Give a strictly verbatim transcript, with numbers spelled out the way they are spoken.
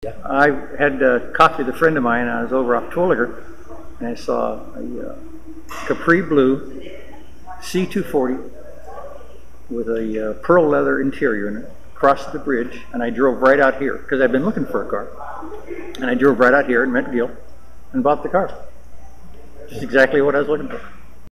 Yeah. I had uh, coffee with a friend of mine. I was over off Twilliger, and I saw a uh, Capri Blue C two forty with a uh, pearl leather interior in it, crossed the bridge, and I drove right out here because I've been looking for a car. And I drove right out here and met Gil and bought the car. Just exactly what I was looking for.